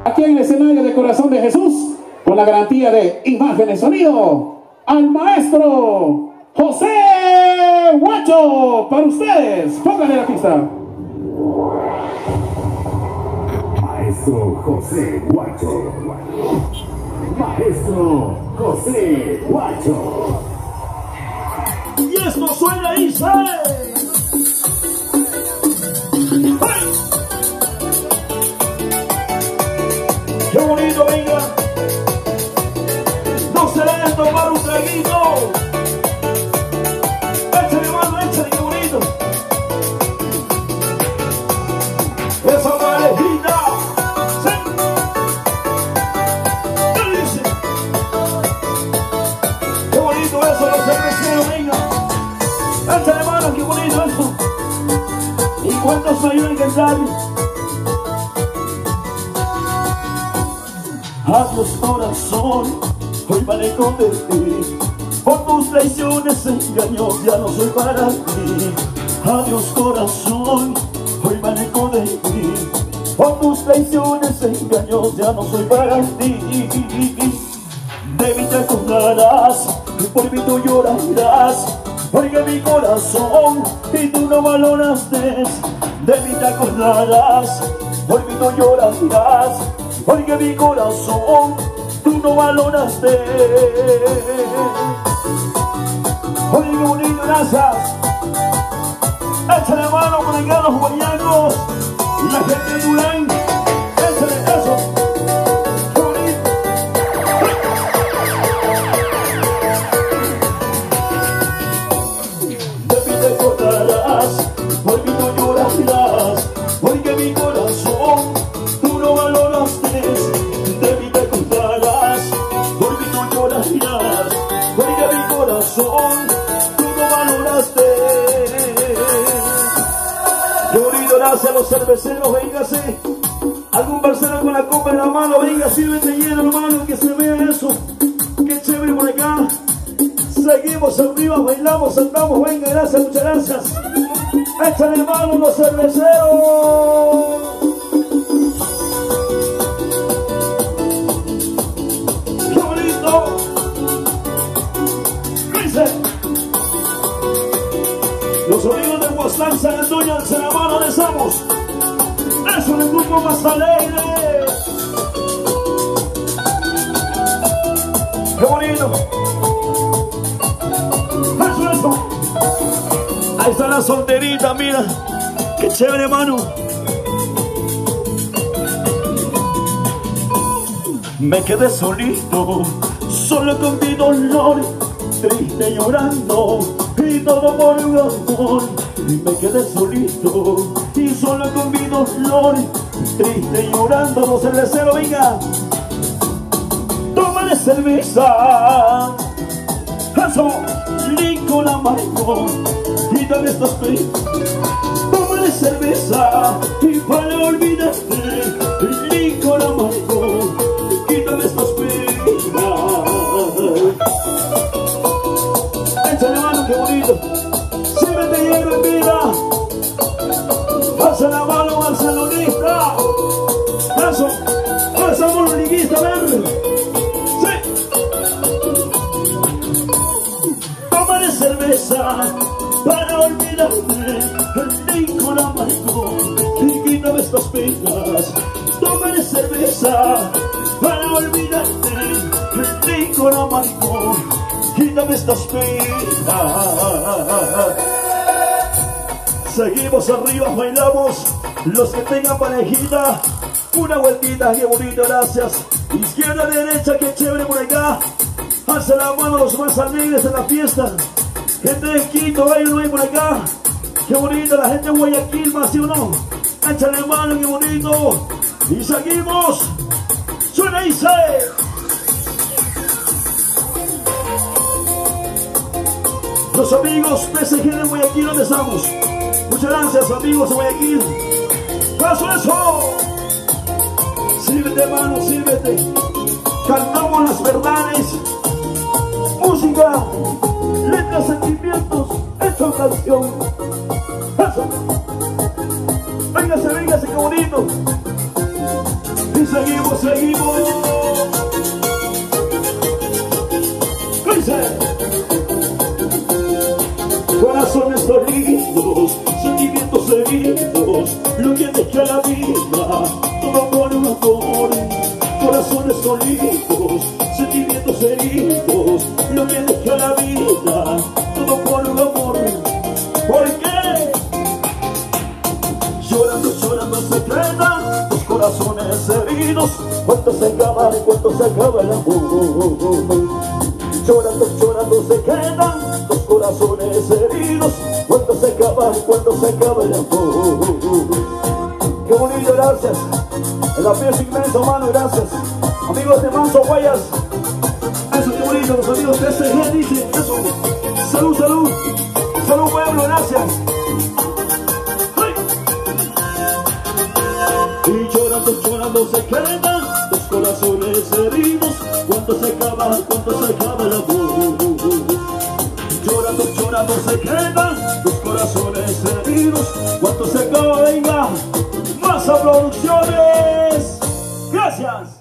Aquí en el escenario de Corazón de Jesús, con la garantía de imagen y sonido, al maestro José Guacho. Para ustedes, pónganle la pista. Maestro José Guacho. Maestro José Guacho. Y esto suena y sale. ¡Qué bonito, venga! No se dejen tomar un traguito. Échale mano, échale, qué bonito. Esa parejita. Sí. ¿Qué dice? Qué bonito eso, los cerveceros, venga. Échale mano, qué bonito eso. ¿Y cuántos me ayudan a cantar? Adiós corazón, hoy me alejo de ti. Por tus traiciones, engaños, ya no soy para ti. Adiós corazón, hoy me alejo de ti. Por tus traiciones, engaños, ya no soy para ti. De mí te acordarás, por mí tú llorarás. Porque mi corazón y tú no valoraste. De mí te acordarás, por mí tú llorarás. Porque mi corazón tú no valoraste. Oye, qué bonito, gracias. Échale mano con el los guayacos y la gente de Durán. Échale eso. Qué bonito. De mí te acordarás, por mí no llorarás. Porque mi corazón tú no valoraste. De mí te acordarás, por mí no llorarás. Porque mi corazón tú no valoraste. Qué bonito, gracias a los cerveceros, véngase. Algún parcero con la copa en la mano, venga, sírvete lleno, hermano, que se vea eso. Qué chévere por acá. Seguimos arriba, bailamos, andamos, venga, gracias, muchas gracias. Échale mano los cerveceros. Los amigos de Huaslán, San Antonio, de Saramano, de Samos. Eso es el grupo más alegre. ¡Qué bonito! Eso. Ahí está la solterita, mira. ¡Qué chévere, hermano! Me quedé solito, solo con mi dolor, triste llorando. Y todo por un amor. Y me quedé solito y solo con mi dolor, triste llorando. Los cerveceros, venga. Tómale cerveza. Eso, licor amargo. Quítame estos penas. Tómale cerveza y para olvidarte. Licor amargo. Quítame estos penas. Échale mano, qué bonito. Sírvete lleno en vida. Pasa la mano, barcelonista. Eso. Pasamos los liguistas, ven. Sí. Tómale cerveza para olvidarte. El licor amargo y quítame estas penas. Tómale cerveza para olvidarte. El licor amargo. Quítame estas penas. Seguimos arriba, bailamos. Los que tengan parejita, una vueltita, qué bonito, gracias. Izquierda, derecha, qué chévere por acá. Alza la mano los más alegres en la fiesta. Gente de Quito, baila por acá. Qué bonito, la gente de Guayaquil, más sí o no. Échale mano, qué bonito. Y seguimos. Suena y se. Los amigos PSG de Guayaquil, ¿dónde estamos? Muchas gracias, amigos de Guayaquil. ¡Paso eso! Sírvete, hermano, sírvete. Cantamos las verdades. Música, letras, sentimientos, hecho canción. Eso. Véngase, véngase, qué bonito. Y seguimos seguimos. ¡Dice! Corazones dolidos, sentimientos heridos, lo que deja la vida, todo por un amor. Corazones dolidos, sentimientos heridos, lo que deja la vida, todo por un amor. ¿Por qué? Llorando, llorando se quedan los corazones heridos. ¿Cuánto se acaba el amor? Llorando, llorando se quedan los corazones heridos. ¿Cuánto se acaba el amor? Qué bonito, gracias. El apoyo es inmenso, mano, gracias. Amigos de Manso Guayas. Eso, qué bonito, los amigos de SG dicen eso. Salud, salud. Salud, pueblo, gracias. ¡Ay! Y llorando, llorando se quedan los corazones heridos. ¿Cuánto se acaba el amor? Llorando, llorando se quedan los corazones heridos. ¿Cuánto se acaba? Venga, Masa Producciones. Gracias.